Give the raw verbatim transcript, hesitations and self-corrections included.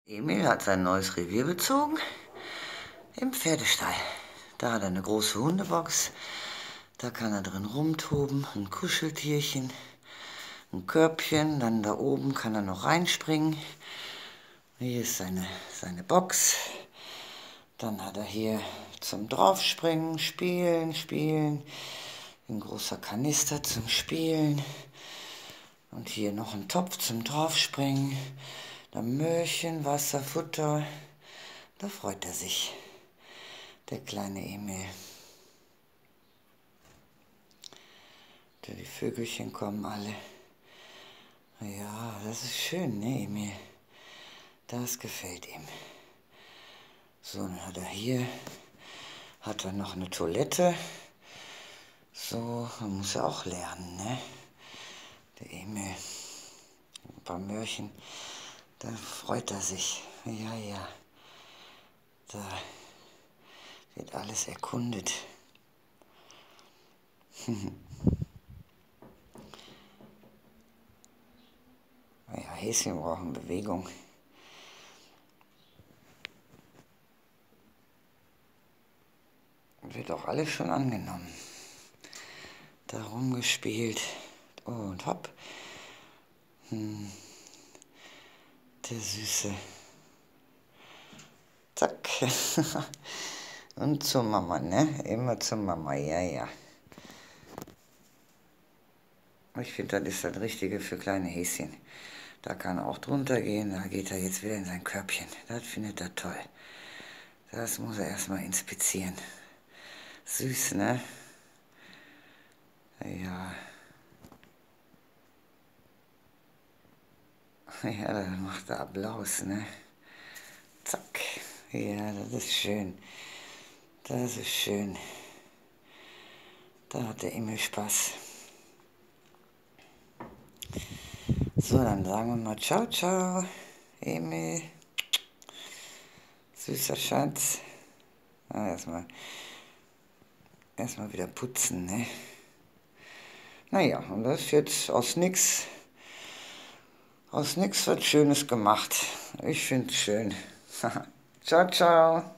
Emil hat sein neues Revier bezogen im Pferdestall. Da hat er eine große Hundebox, da kann er drin rumtoben, ein Kuscheltierchen, ein Körbchen, dann da oben kann er noch reinspringen. Hier ist seine, seine Box. Dann hat er hier zum Draufspringen, Spielen, Spielen, ein großer Kanister zum Spielen und hier noch ein Topf zum Draufspringen. Dann Möhrchen, Wasser, Futter, da freut er sich, der kleine Emil. Die Vögelchen kommen alle. Ja, das ist schön, ne, Emil? Das gefällt ihm. So, dann hat er hier, hat er noch eine Toilette. So, man muss ja auch lernen, ne? Der Emil, ein paar Möhrchen, da freut er sich. Ja, ja, da wird alles erkundet. Ja, Häschen brauchen Bewegung. Wird auch alles schon angenommen. Da rumgespielt. Oh, und hopp. Hm. Der Süße. Zack. Und zur Mama, ne? Immer zur Mama, ja, ja. Ich finde, das ist das Richtige für kleine Häschen. Da kann er auch drunter gehen, da geht er jetzt wieder in sein Körbchen. Das findet er toll. Das muss er erstmal inspizieren. Süß, ne? Ja. Ja, da macht er Applaus, ne? Zack. Ja, das ist schön. Das ist schön. Da hat der Emil Spaß. So, dann sagen wir mal ciao, ciao, Emil. Süßer Schatz. Ah, erstmal, erstmal wieder putzen, ne? Naja, und das ist jetzt aus nix, aus nix was Schönes gemacht. Ich finde es schön. Ciao, ciao.